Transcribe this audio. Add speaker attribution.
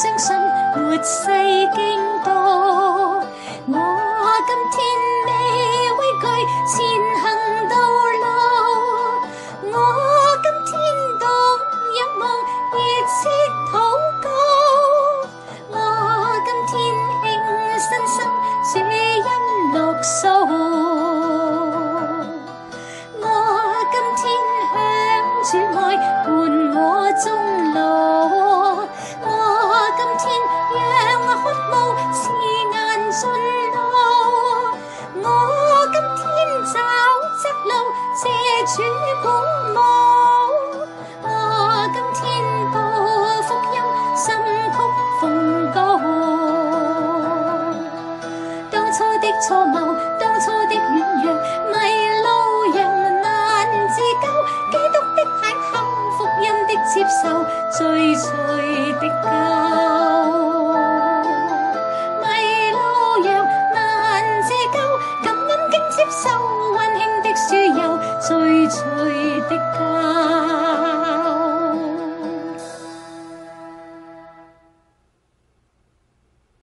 Speaker 1: 相信末世經到。我今天未畏懼，前行道路。我今天獨仰望，熱切禱告。我今天慶身心，主恩錄數。我今天向主愛伴我終老。我今天讓我渴慕刺眼進路。我今天找窄路，借主鼓舞。我今天報福音，心曲奉告。當初的錯謬，當初的軟弱，迷路人難自救。基督的邂逅，福音的接受，最脆的家。